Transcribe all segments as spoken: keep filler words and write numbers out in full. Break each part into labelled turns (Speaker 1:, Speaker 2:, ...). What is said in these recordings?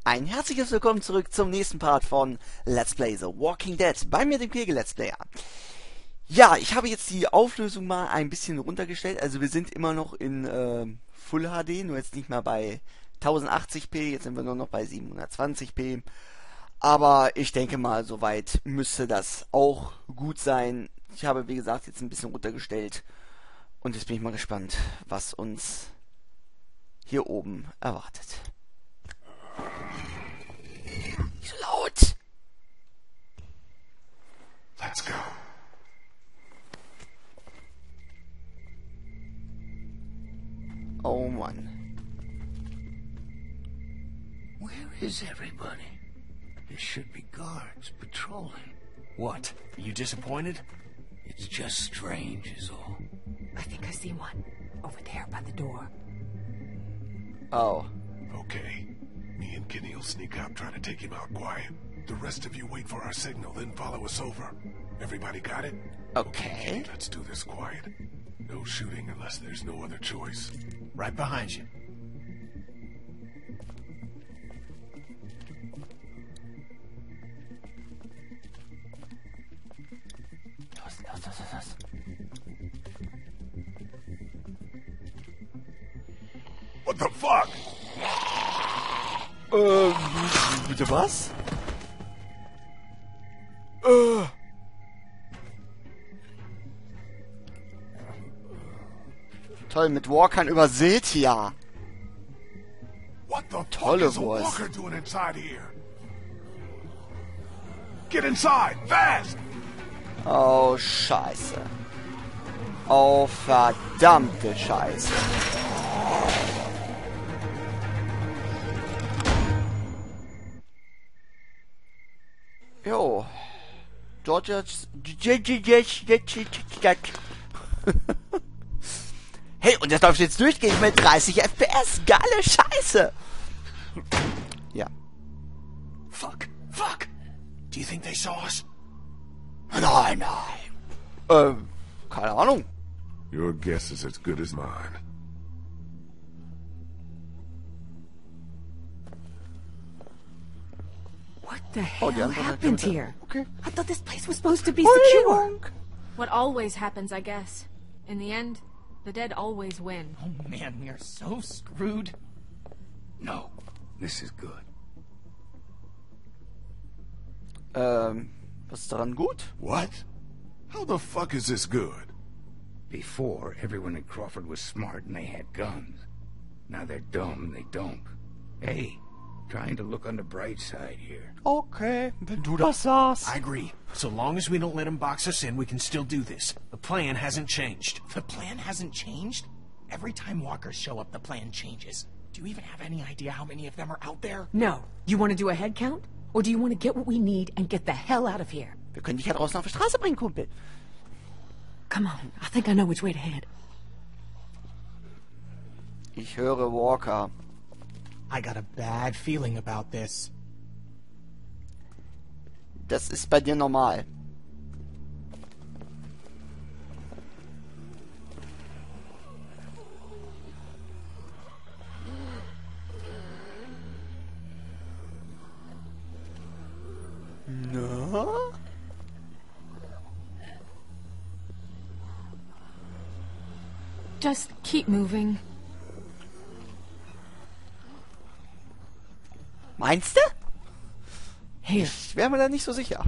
Speaker 1: Ein herzliches Willkommen zurück zum nächsten Part von Let's Play The Walking Dead, bei mir dem Kegel Let's Player. Ja, ich habe jetzt die Auflösung mal ein bisschen runtergestellt, also wir sind immer noch in äh, Full H D, nur jetzt nicht mehr bei tausendachtzig p, jetzt sind wir nur noch bei siebenhundertzwanzig p. Aber ich denke mal, soweit müsste das auch gut sein. Ich habe, wie gesagt, jetzt ein bisschen runtergestellt und jetzt bin ich mal gespannt, was uns hier oben erwartet. Nicht so laut!
Speaker 2: Let's go.
Speaker 1: Oh Mann.
Speaker 3: Where is everybody? There should be guards patrolling.
Speaker 4: What? Are you disappointed?
Speaker 3: It's just strange is all.
Speaker 5: I think I see one. Over there by the door.
Speaker 1: Oh.
Speaker 2: Okay. Me and Kenny will sneak up, try to take him out quiet. The rest of you wait for our signal, then follow us over. Everybody got it?
Speaker 1: Okay.
Speaker 2: Kenny, let's do this quiet. No shooting unless there's no other choice.
Speaker 4: Right behind you.
Speaker 1: Los, los, los, los, los.
Speaker 2: What the fuck?
Speaker 1: Ähm, bitte was? Äh. Toll, mit Walkern übersät ja.
Speaker 2: What the fuck
Speaker 1: Tolle
Speaker 2: is a
Speaker 1: Wurst.
Speaker 2: walker doing inside here? Get inside, fast!
Speaker 1: Oh, Scheiße. Oh, verdammte Scheiße. Jo. Dort jetzt... Hey, und das läuft jetzt durchgehend mit dreißig F P S. Geile Scheiße. Ja.
Speaker 4: Fuck! Fuck! Do you think they saw us?
Speaker 1: Nein, nein. Ähm, keine Ahnung.
Speaker 2: Your guess is as good as mine.
Speaker 5: What the
Speaker 1: Oh, die
Speaker 5: hell
Speaker 1: Antwort hat
Speaker 5: happened
Speaker 1: jemand-
Speaker 5: here?
Speaker 1: Okay.
Speaker 5: I thought this place was supposed to be secure.
Speaker 1: Entschuldigung.
Speaker 6: What always happens, I guess. In the end, the dead always win.
Speaker 4: Oh man, we are so screwed.
Speaker 3: No, this is good.
Speaker 1: Ähm, was ist daran gut?
Speaker 2: What? How the fuck is this good?
Speaker 3: Before, everyone in Crawford was smart and they had guns. Now they're dumb and they don't. Hey, trying to look on the bright side here.
Speaker 1: Okay, wenn du das sagst.
Speaker 4: I agree. So long as we don't let them box us in, we can still do this. The plan hasn't changed.
Speaker 7: The plan hasn't changed? Every time walkers show up, the plan changes. Do you even have any idea how many of them are out there?
Speaker 5: No. You want to do a head count? Or do you want to get what we need and get the hell out of here?
Speaker 1: Wir können dich ja draußen auf die Straße bringen, Kumpel.
Speaker 5: Come on. I think I know which way to head.
Speaker 1: Ich höre Walker.
Speaker 7: I got a bad feeling about this.
Speaker 1: Das ist bei dir normal. Na?
Speaker 6: Just keep moving.
Speaker 1: Meinst du?
Speaker 5: Here.
Speaker 1: Ich wäre mir da nicht so sicher.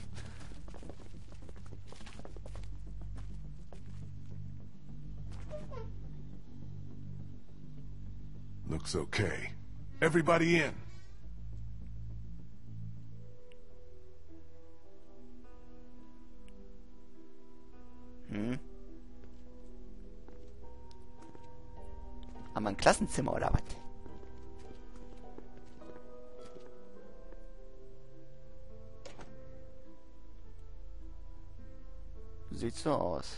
Speaker 2: Looks okay. Everybody in.
Speaker 1: Hm. Haben wir ein Klassenzimmer oder was? Sieht so aus.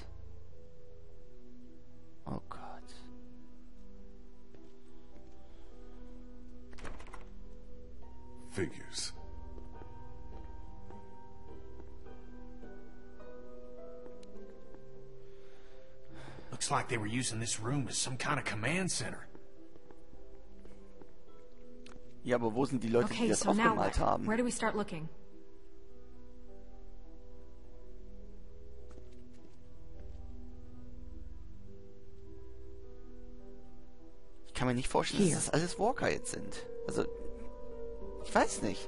Speaker 1: Oh Gott.
Speaker 2: Figures.
Speaker 4: Looks like they were using this room as some kind of command center.
Speaker 1: Ja, aber wo sind die Leute, die
Speaker 6: Okay,
Speaker 1: das
Speaker 6: so now
Speaker 1: aufgemalt
Speaker 6: what?
Speaker 1: haben?
Speaker 6: Where do we start looking?
Speaker 1: Ich kann mir nicht vorstellen,
Speaker 5: Hier.
Speaker 1: dass das alles Walker jetzt sind. Also, ich weiß nicht.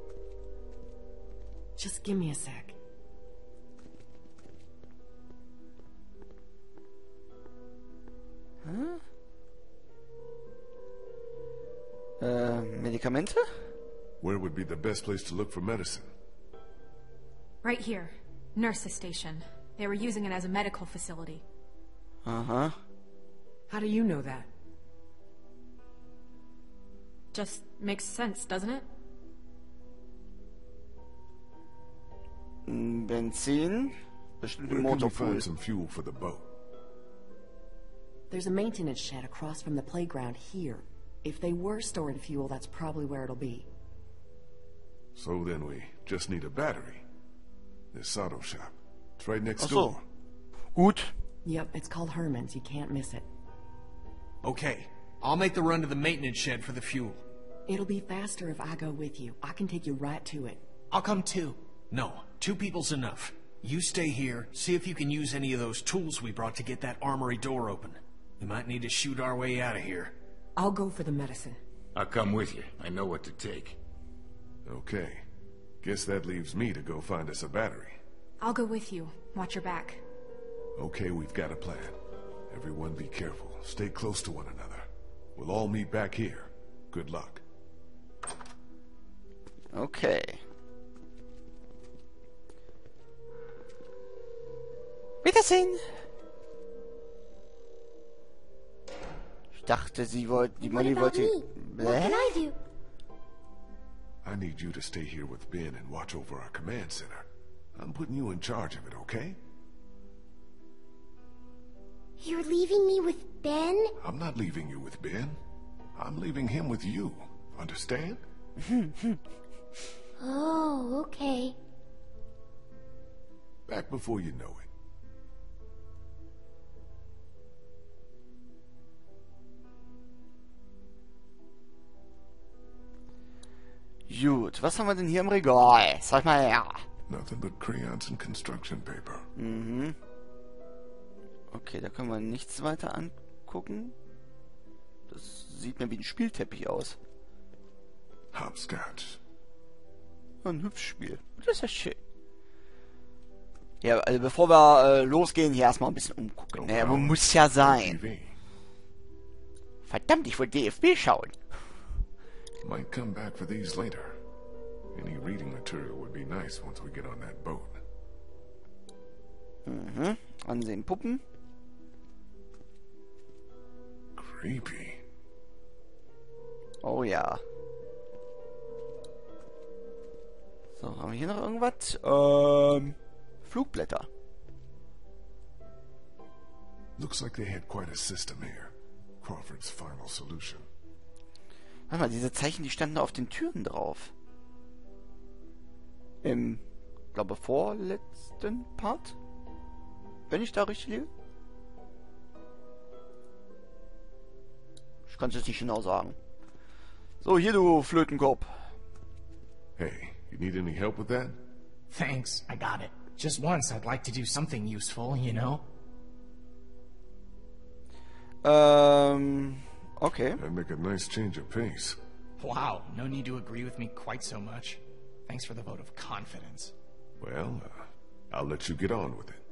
Speaker 5: Just give me a sec.
Speaker 1: Äh, Medikamente?
Speaker 2: Where would be the best place to look for medicine?
Speaker 6: Right here. Nurse's station. They were using it as a medical facility.
Speaker 1: Aha.
Speaker 5: How do you know that?
Speaker 6: Just makes sense, doesn't it?
Speaker 1: Mm, Benzin. Bestimmt ein
Speaker 2: Where can we
Speaker 1: Motorpool.
Speaker 2: find some fuel for the boat?
Speaker 8: There's a maintenance shed across from the playground here. If they were storing fuel, that's probably where it'll be.
Speaker 2: So then we just need a battery. This auto shop. It's right next
Speaker 1: Ach so.
Speaker 2: door.
Speaker 1: Gut.
Speaker 8: Yep, it's called Herman's. You can't miss it.
Speaker 4: Okay, I'll make the run to the maintenance shed for the fuel.
Speaker 8: It'll be faster if I go with you. I can take you right to it.
Speaker 7: I'll come too.
Speaker 4: No, two people's enough. You stay here, see if you can use any of those tools we brought to get that armory door open. We might need to shoot our way out of here.
Speaker 5: I'll go for the medicine.
Speaker 3: I'll come with you. I know what to take.
Speaker 2: Okay. Guess that leaves me to go find us a battery.
Speaker 6: I'll go with you. Watch your back.
Speaker 2: Okay, we've got a plan. Everyone be careful. Stay close to one another. We'll all meet back here. Good luck.
Speaker 1: Okay. Wiedersehen. Ich dachte, sie wollte, die
Speaker 9: What
Speaker 1: Molly
Speaker 9: about
Speaker 1: wollte.
Speaker 9: me? What can
Speaker 1: Bäh?
Speaker 9: I do?
Speaker 2: I need you to stay here with Ben and watch over our command center. I'm putting you in charge of it, okay?
Speaker 9: You're leaving me with Ben?
Speaker 2: I'm not leaving you with Ben. I'm leaving him with you. Understand?
Speaker 9: Oh, okay.
Speaker 2: Back before you know it.
Speaker 1: Gut, was haben wir denn hier im Regal? Sag mal her.
Speaker 2: Nothing but crayons and construction paper.
Speaker 1: Mhm. Okay, da können wir nichts weiter angucken. Das sieht mir wie ein Spielteppich aus.
Speaker 2: Hopscotch.
Speaker 1: Ein hübsches Spiel. Das ist ja schön. Ja, also bevor wir äh, losgehen, hier erstmal ein bisschen umgucken. Naja, aber muss ja sein.
Speaker 2: T V.
Speaker 1: Verdammt, ich will D F B schauen.
Speaker 2: Might come back for these later. Any reading material would be nice once we get on that boat.
Speaker 1: Mhm. Ansehen Puppen.
Speaker 2: Creepy.
Speaker 1: Oh ja. So, haben wir hier noch irgendwas? Ähm, Flugblätter.
Speaker 2: Looks like they had quite a system here. Crawford's final solution.
Speaker 1: Warte mal, diese Zeichen, die standen auf den Türen drauf. Im, glaube vorletzten Part? Wenn ich da richtig liege? Ich kann es jetzt nicht genau sagen. So, hier du Flötenkopf.
Speaker 2: Hey, you need any help with that?
Speaker 7: Thanks, I got it. Just once, I'd like to do something useful, you know?
Speaker 1: Ähm, okay.
Speaker 2: That'd make a nice change of pace.
Speaker 7: Wow, no need to agree with me quite so much. Thanks for the vote of confidence.
Speaker 2: Well, uh, I'll let you get on with it.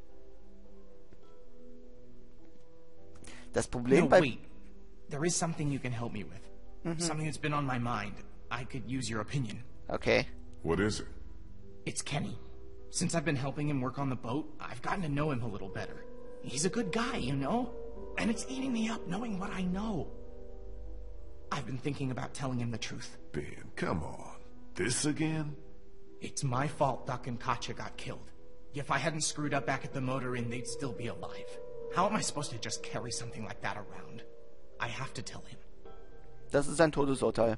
Speaker 1: Das Problem
Speaker 7: No,
Speaker 1: bei...
Speaker 7: wait. There is something you can help me with. Something that's been on my mind. I could use your opinion.
Speaker 1: Okay.
Speaker 2: What is it?
Speaker 7: It's Kenny. Since I've been helping him work on the boat, I've gotten to know him a little better. He's a good guy, you know? And it's eating me up knowing what I know. I've been thinking about telling him the truth.
Speaker 2: Ben, come on. This again?
Speaker 7: It's my fault Duck and Katya got killed. If I hadn't screwed up back at the motor inn, they'd still be alive. How am I supposed to just carry something like that around? I have to tell him.
Speaker 1: Das ist ein Todesurteil.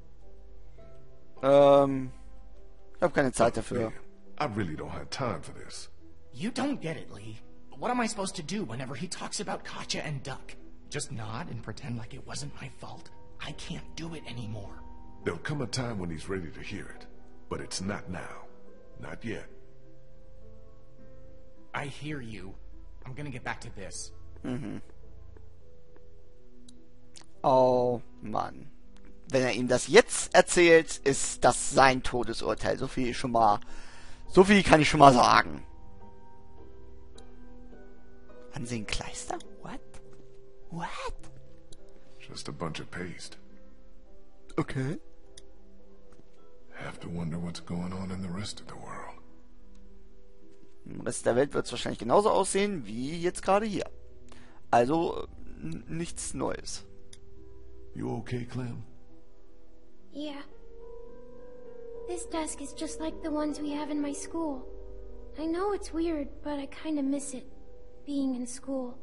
Speaker 1: Ähm, ich habe keine Zeit dafür.
Speaker 2: Man, I really don't have time for this.
Speaker 7: You don't get it, Lee. What am I supposed to do whenever he talks about Katya and Duck? Just nod and pretend like it wasn't my fault? I can't do it anymore.
Speaker 2: There'll come a time when he's ready to hear it, but it's not now. Not yet.
Speaker 7: I hear you. I'm gonna get back to this.
Speaker 1: Mhm. Oh Mann. Wenn er ihm das jetzt erzählt, ist das sein Todesurteil. So viel schon mal. So viel kann ich schon mal sagen. Ansehen Kleister? What? What?
Speaker 2: Just a bunch of paste.
Speaker 1: Okay.
Speaker 2: Have to wonder what's going on in the rest of the world.
Speaker 1: Im Rest der Welt wird es wahrscheinlich genauso aussehen wie jetzt gerade hier. Also nichts Neues.
Speaker 2: You okay, Clem?
Speaker 9: Yeah. This desk is just like the ones we have in my school. I know it's weird, but I kinda miss it, being in school.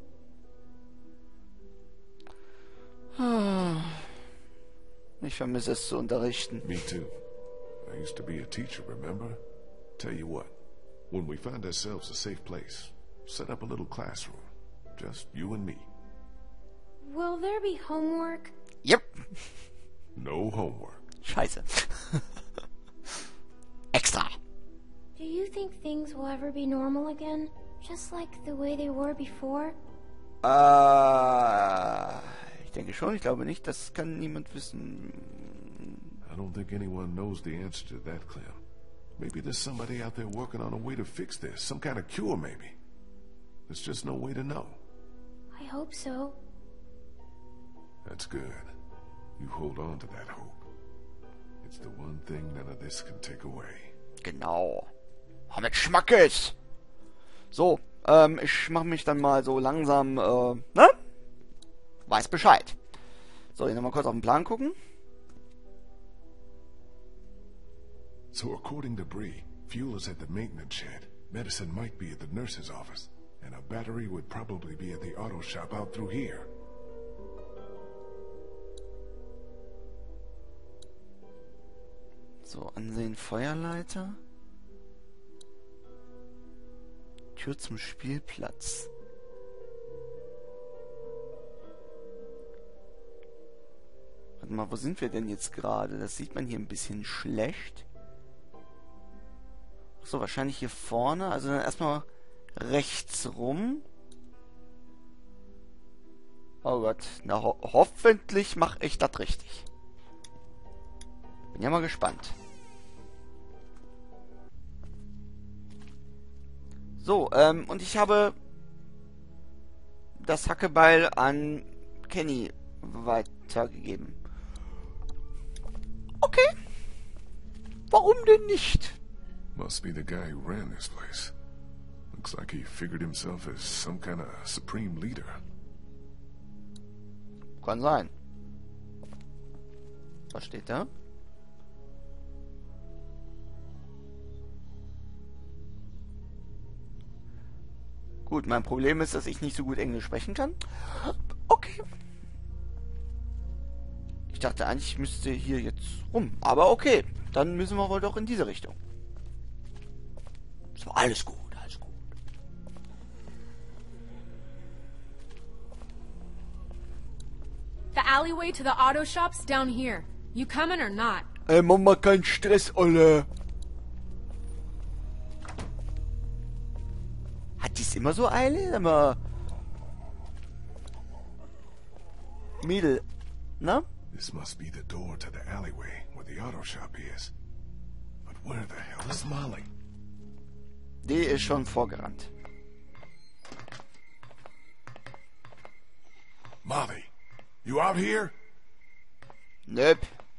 Speaker 1: Ich vermisse es zu unterrichten.
Speaker 2: Me too. I used to be a teacher, remember? Tell you what, when we find ourselves a safe place, set up a little classroom. Just you and me.
Speaker 9: Will there be homework?
Speaker 1: Yep.
Speaker 2: No homework.
Speaker 1: Scheiße. Extra.
Speaker 9: Do you think things will ever be normal again? Just like the way they were before?
Speaker 1: Äh, ich denke schon. Ich glaube nicht. Das kann niemand wissen.
Speaker 2: I don't think anyone knows the answer to that, Clem. Maybe there's somebody out there working on a way to fix this. Some kind of cure, maybe. There's just no way to know.
Speaker 9: I hope so.
Speaker 2: That's good. You hold on to that hope. It's the one thing none of this can take away.
Speaker 1: Genau. Oh, mit Schmackes. So, ähm, ich mache mich dann mal so langsam, äh, ne? Weiß Bescheid. So, hier nochmal kurz auf den Plan gucken.
Speaker 2: So according to Bree, fuel is at the maintenance shed. Medicine might be at the nurse's office. And a battery would probably be at the auto shop out through here.
Speaker 1: So, ansehen Feuerleiter. Tür zum Spielplatz. Warte mal, wo sind wir denn jetzt gerade? Das sieht man hier ein bisschen schlecht. So, wahrscheinlich hier vorne. Also dann erstmal rechts rum. Oh Gott. Na, ho hoffentlich mache ich das richtig. Bin ja mal gespannt. So, ähm, und ich habe das Hackebeil an Kenny weitergegeben. Okay. Warum denn nicht?
Speaker 2: Must be the guy who ran this place. Looks like he figured himself as some kind of supreme leader.
Speaker 1: Kann sein. Was steht da? Gut, mein Problem ist, dass ich nicht so gut Englisch sprechen kann. Okay. Ich dachte eigentlich, ich müsste hier jetzt rum. Aber okay, dann müssen wir wohl doch in diese Richtung. So, alles gut, alles gut.
Speaker 6: The alleyway to the auto shop's down here. You coming or not?
Speaker 1: Ey, mach mal keinen Stress, Olle. Hat die's immer so Eile? Aber Mädel, ne?
Speaker 2: This must be the door to the alleyway where the auto shop is. But where the hell is Molly?
Speaker 1: Die ist schon vorgerannt.
Speaker 2: Molly, you out here?
Speaker 1: Nöp.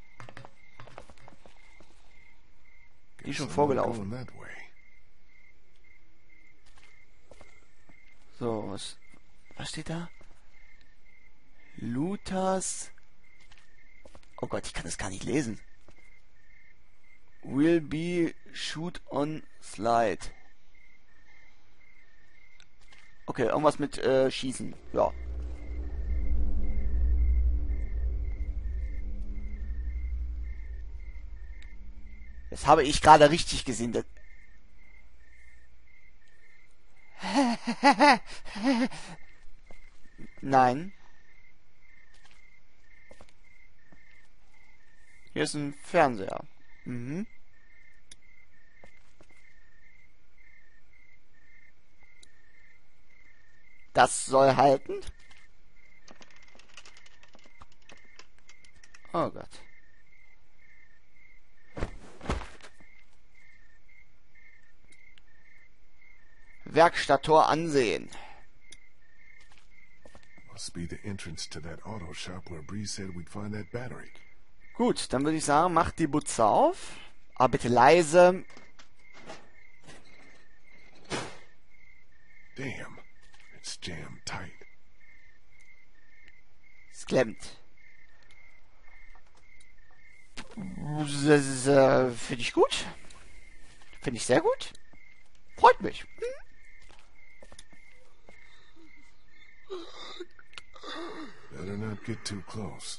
Speaker 1: Die ist
Speaker 2: Guess
Speaker 1: schon
Speaker 2: I'm not
Speaker 1: vorgelaufen.
Speaker 2: going that way.
Speaker 1: So, was, was steht da? Luthers. Oh Gott, ich kann das gar nicht lesen. Will be shoot on slide. Okay, irgendwas mit äh, Schießen. Ja. Das habe ich gerade richtig gesehen. Das Nein. Hier ist ein Fernseher. Mhm. Das soll halten. Oh Gott. Werkstatttor ansehen.
Speaker 2: Must be the entrance to that auto shop where Bree said we'd find that battery.
Speaker 1: Gut, dann würde ich sagen, macht die Butze auf. Aber bitte leise.
Speaker 2: Damn, it's jammed tight.
Speaker 1: Es klemmt. Das äh, finde ich gut. Finde ich sehr gut. Freut mich. Hm?
Speaker 2: Better not get too close.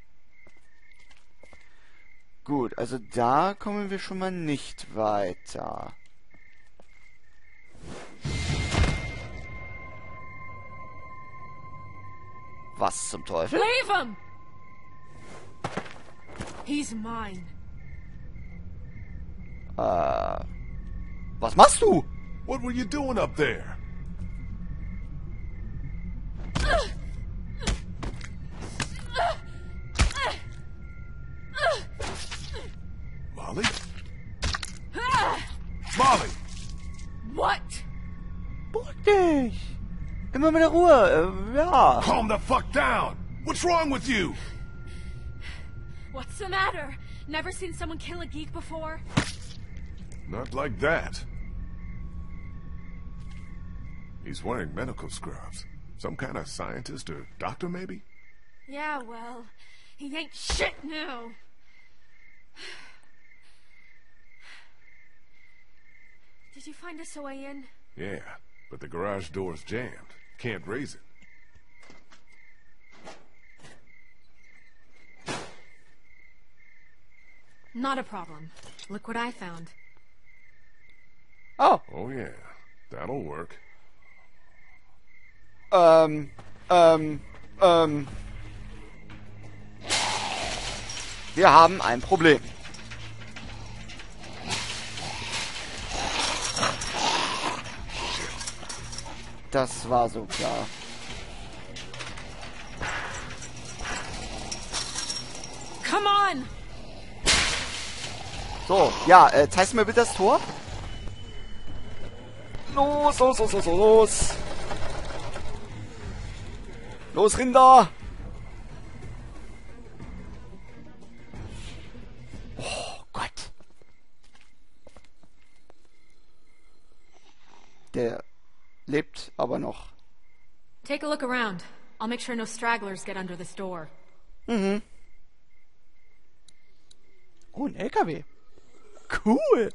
Speaker 1: Gut, also da kommen wir schon mal nicht weiter. Was zum Teufel?
Speaker 6: Leave him! He's mine.
Speaker 1: Äh, was machst du?
Speaker 2: What were you doing up there? Molly? Molly!
Speaker 6: What?
Speaker 1: Beruhig dich. Immer mit der Ruhe. Äh, ja.
Speaker 2: Calm the fuck down! What's wrong with you?
Speaker 6: What's the matter? Never seen someone kill a geek before?
Speaker 2: Not like that. He's wearing medical scrubs. Some kind of scientist or doctor, maybe?
Speaker 6: Yeah, well, he ain't shit now. Did you find us a way in?
Speaker 2: Yeah, but the garage door's jammed. Can't raise it.
Speaker 6: Not a problem. Look what I found.
Speaker 1: Oh.
Speaker 2: Oh yeah, that'll work.
Speaker 1: Ähm, ähm, ähm. Wir haben ein Problem. Das war so klar.
Speaker 6: Come on!
Speaker 1: So, ja, äh, zeigst du mir bitte das Tor? Los, los, los, los, los. Los, Rinder! Oh Gott. Der lebt aber noch.
Speaker 6: Take a look around. I'll make sure no stragglers get under this door.
Speaker 1: Mhm. Oh, ein L K W. Cool.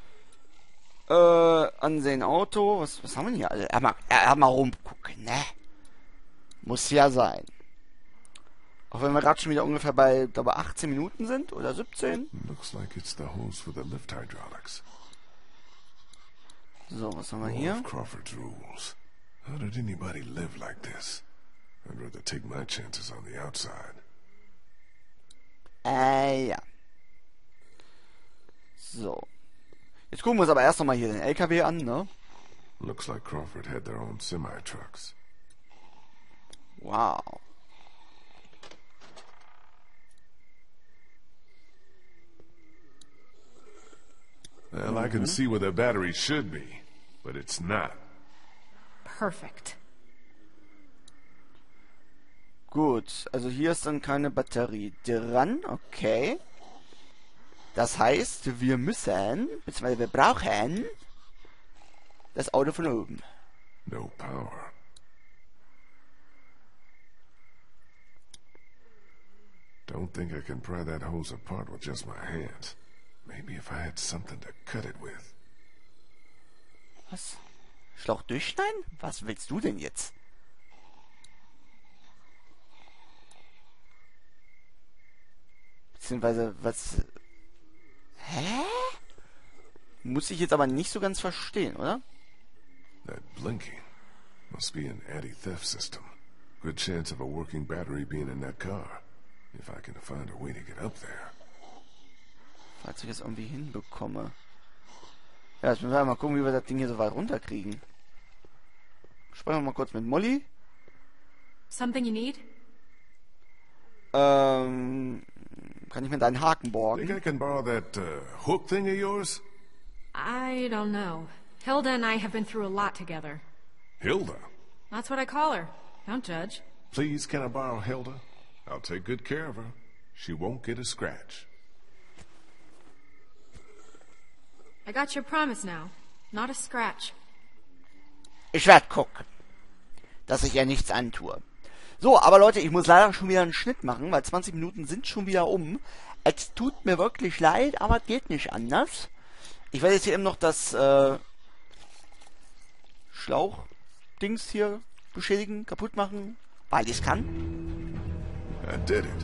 Speaker 1: Äh, ansehen Auto. Was, was haben wir denn hier? Also, er mal, er mal rumgucken, ne? Muss ja sein. Auch wenn wir gerade schon wieder ungefähr bei, glaube achtzehn Minuten sind oder siebzehn.
Speaker 2: Looks like it's the hose for the lift hydraulics.
Speaker 1: So, was haben wir
Speaker 2: More
Speaker 1: hier?
Speaker 2: of Crawford's rules. How did anybody live like this? I'd rather take my chances on the outside.
Speaker 1: Äh, ja. So. Jetzt gucken wir uns aber erst nochmal hier den L K W an, ne?
Speaker 2: Looks like Crawford had their own semi-trucks.
Speaker 1: Wow.
Speaker 2: Well, I can see where the battery should be, but it's not.
Speaker 6: Perfect.
Speaker 1: Gut, also hier ist dann keine Batterie dran, okay. Das heißt, wir müssen, beziehungsweise wir brauchen das Auto von oben.
Speaker 2: No power. Don't think I can pry that hose apart with just my hands. Maybe if I had something to cut it with.
Speaker 1: Was? Schlauch durchschneiden? Was willst du denn jetzt? Beziehungsweise, was... Hä? Muss ich jetzt aber nicht so ganz verstehen, oder?
Speaker 2: That blinking must be an anti-theft system. Good chance of a working battery being in that car. If I can find a way to get up there.
Speaker 1: Falls ich das irgendwie hinbekomme. Ja, jetzt müssen wir mal gucken, wie wir das Ding hier so weit runterkriegen. Sprechen wir mal kurz mit Molly.
Speaker 6: Something you need?
Speaker 1: Ähm, kann ich mir deinen Haken
Speaker 2: Think
Speaker 1: borgen?
Speaker 2: I can borrow that uh, hook thing of yours?
Speaker 6: I don't know. Hilda and I have been through a lot together.
Speaker 2: Hilda?
Speaker 6: That's what I call her. Don't judge.
Speaker 2: Please, can I borrow Hilda? I'll take good care of her. She won't get a scratch.
Speaker 6: I got your promise now. Not a scratch.
Speaker 1: Ich werde gucken, dass ich ihr nichts antue. So, aber Leute, ich muss leider schon wieder einen Schnitt machen, weil zwanzig Minuten sind schon wieder um. Es tut mir wirklich leid, aber es geht nicht anders. Ich werde jetzt hier eben noch das äh, Schlauchdings hier beschädigen, kaputt machen, weil ich es kann.
Speaker 2: I did it.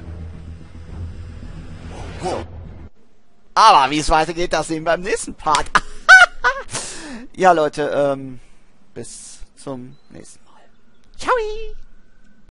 Speaker 1: So. Aber wie es weitergeht, das sehen wir im nächsten Part. Ja, Leute, ähm, bis zum nächsten Mal. Ciao!